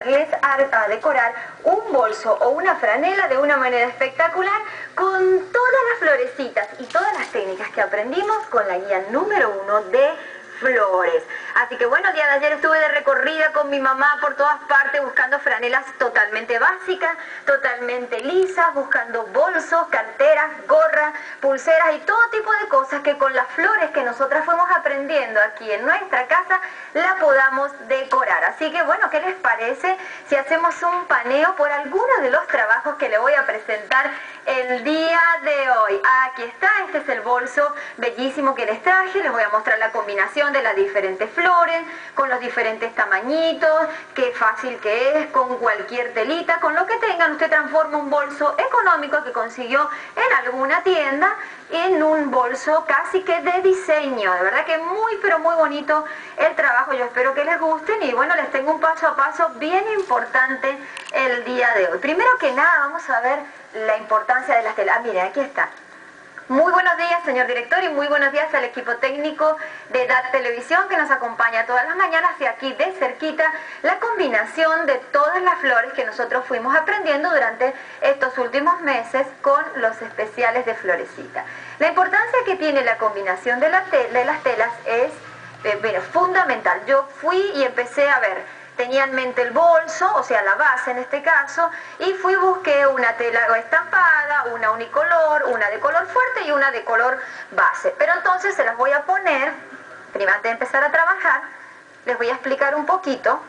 enseñarles a decorar un bolso o una franela de una manera espectacular con todas las florecitas y todas las técnicas que aprendimos con la guía número 1 de flores. Así que bueno, el día de ayer estuve de recorrida con mi mamá por todas partes buscando franelas totalmente básicas, totalmente lisas, buscando bolsos, carteras, gorras, pulseras y todo tipo de cosas que con las flores que nosotras fuimos aprendiendo aquí en nuestra casa la podamos decorar. Así que bueno, ¿qué les parece si hacemos un paneo por algunos de los trabajos que le voy a presentar el día de hoy? Aquí está, este es el bolso bellísimo que les traje. Les voy a mostrar la combinación de las diferentes flores, con los diferentes tamañitos, qué fácil que es, con cualquier telita, con lo que tengan, usted transforma un bolso económico que consiguió en alguna tienda en un bolso casi que de diseño. De verdad que muy pero muy bonito el trabajo, yo espero que les gusten y bueno, les tengo un paso a paso bien importante el día de hoy. Primero que nada vamos a ver la importancia de las telas. Ah, miren, aquí está. Muy buenos días, señor director, y muy buenos días al equipo técnico de DAT Televisión que nos acompaña todas las mañanas y aquí de cerquita la combinación de todas las flores que nosotros fuimos aprendiendo durante estos últimos meses con los especiales de Florecita. La importancia que tiene la combinación de las telas es fundamental. Yo fui y empecé a ver. Tenía en mente el bolso, o sea la base en este caso, y busqué una tela estampada, una unicolor, una de color fuerte y una de color base. Pero entonces se las voy a poner, primero antes de empezar a trabajar, les voy a explicar un poquito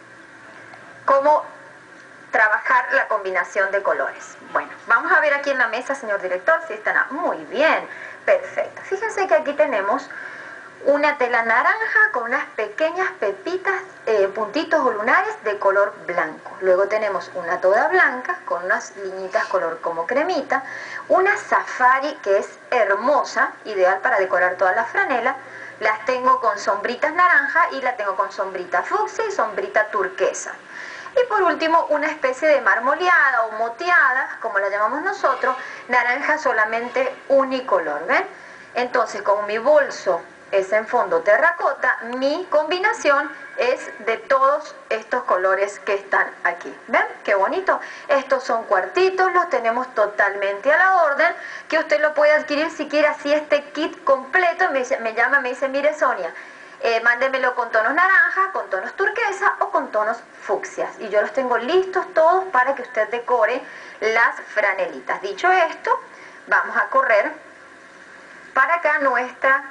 cómo trabajar la combinación de colores. Bueno, vamos a ver aquí en la mesa, señor director, si están muy bien, perfecto. Fíjense que aquí tenemos una tela naranja con unas pequeñas pepitas, puntitos o lunares de color blanco. Luego tenemos una toda blanca con unas liñitas color como cremita. Una safari que es hermosa, ideal para decorar toda la franela. Las tengo con sombritas naranja y la tengo con sombrita fucsia y sombrita turquesa. Y por último una especie de marmoleada o moteada, como la llamamos nosotros, naranja solamente unicolor, ¿ven? Entonces con mi bolso es en fondo terracota, mi combinación es de todos estos colores que están aquí. ¿Ven? Qué bonito. Estos son cuartitos, los tenemos totalmente a la orden, que usted lo puede adquirir si quiere así este kit completo. Me dice, mire Sonia, mándemelo con tonos naranja, con tonos turquesa o con tonos fucsias. Y yo los tengo listos todos para que usted decore las franelitas. Dicho esto, vamos a correr para acá nuestra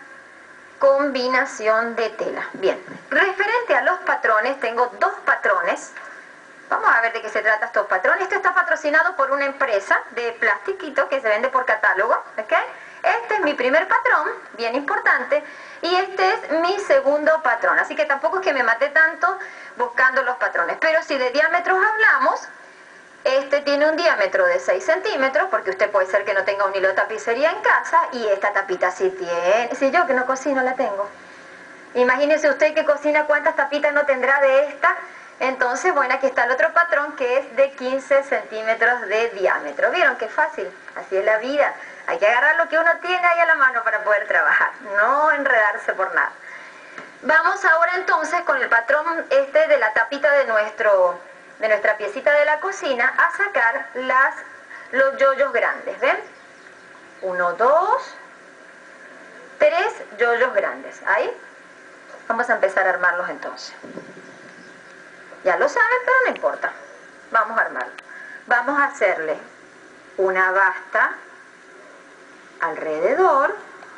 combinación de tela. Bien, referente a los patrones, tengo dos patrones. Vamos a ver de qué se trata estos patrones. Esto está patrocinado por una empresa de plastiquito que se vende por catálogo, ¿ok? Este es mi primer patrón, bien importante, y este es mi segundo patrón. Así que tampoco es que me maté tanto buscando los patrones. Pero si de diámetros hablamos, este tiene un diámetro de 6 centímetros, porque usted puede ser que no tenga un hilo de tapicería en casa, y esta tapita sí tiene. Si yo que no cocino la tengo. Imagínese usted que cocina, cuántas tapitas no tendrá de esta. Entonces, bueno, aquí está el otro patrón que es de 15 centímetros de diámetro. ¿Vieron qué fácil? Así es la vida. Hay que agarrar lo que uno tiene ahí a la mano para poder trabajar, no enredarse por nada. Vamos ahora entonces con el patrón este de la tapita de nuestra piecita de la cocina a sacar los yoyos grandes, ¿ven? 1, 2, 3 yoyos grandes. Ahí vamos a empezar a armarlos entonces. Ya lo saben, pero no importa. Vamos a armarlo. Vamos a hacerle una basta alrededor.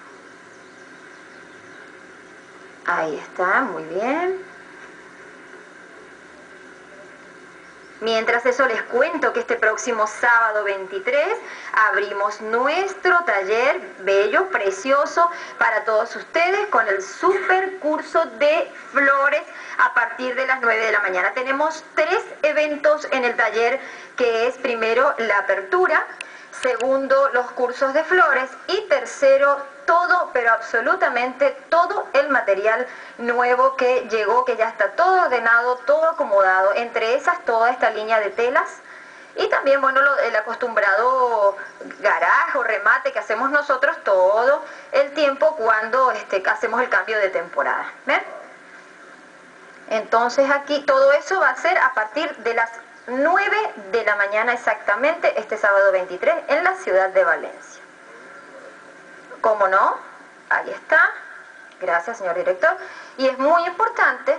Ahí está, muy bien. Mientras eso les cuento que este próximo sábado 23 abrimos nuestro taller bello, precioso para todos ustedes con el super curso de flores a partir de las 9 de la mañana. Tenemos 3 eventos en el taller, que es primero la apertura, segundo los cursos de flores y tercero todo, pero absolutamente todo el material nuevo que llegó, que ya está todo ordenado, todo acomodado, entre esas toda esta línea de telas y también, bueno, el acostumbrado garaje o remate que hacemos nosotros todo el tiempo cuando hacemos el cambio de temporada. ¿Ven? Entonces aquí todo eso va a ser a partir de las 9 de la mañana exactamente, este sábado 23, en la ciudad de Valencia. ¿Cómo no? Ahí está. Gracias, señor director. Y es muy importante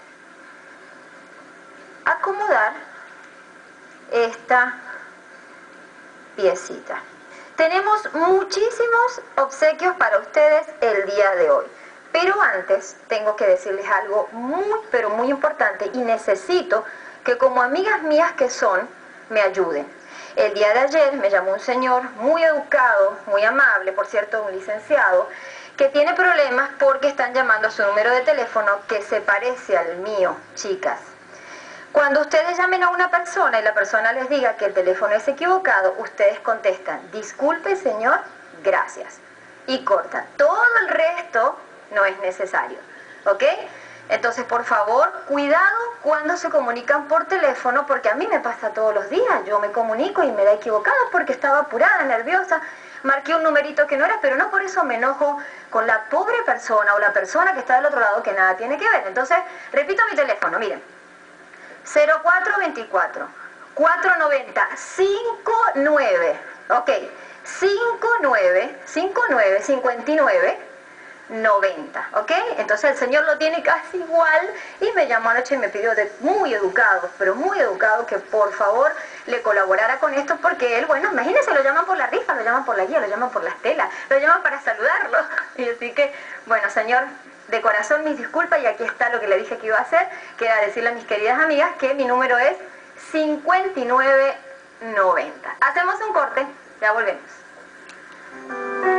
acomodar esta piecita. Tenemos muchísimos obsequios para ustedes el día de hoy. Pero antes tengo que decirles algo muy, pero muy importante y necesito que como amigas mías que son, me ayuden. El día de ayer me llamó un señor muy educado, muy amable, por cierto, un licenciado, que tiene problemas porque están llamando a su número de teléfono que se parece al mío, chicas. Cuando ustedes llamen a una persona y la persona les diga que el teléfono es equivocado, ustedes contestan, disculpe señor, gracias. Y cortan. Todo el resto no es necesario, ¿ok? Entonces, por favor, cuidado cuando se comunican por teléfono, porque a mí me pasa todos los días. Yo me comunico y me da equivocado porque estaba apurada, nerviosa, marqué un numerito que no era, pero no por eso me enojo con la pobre persona o la persona que está del otro lado que nada tiene que ver. Entonces, repito mi teléfono, miren, 0424 490 59, ok, 59 90, ¿ok? Entonces el señor lo tiene casi igual y me llamó anoche y me pidió muy educado, pero muy educado, que por favor le colaborara con esto porque él, bueno, imagínense, lo llaman por la rifa, lo llaman por la guía, lo llaman por las telas, lo llaman para saludarlo. Y así que, bueno, señor, de corazón mis disculpas y aquí está lo que le dije que iba a hacer, que era decirle a mis queridas amigas que mi número es 5990. Hacemos un corte, ya volvemos.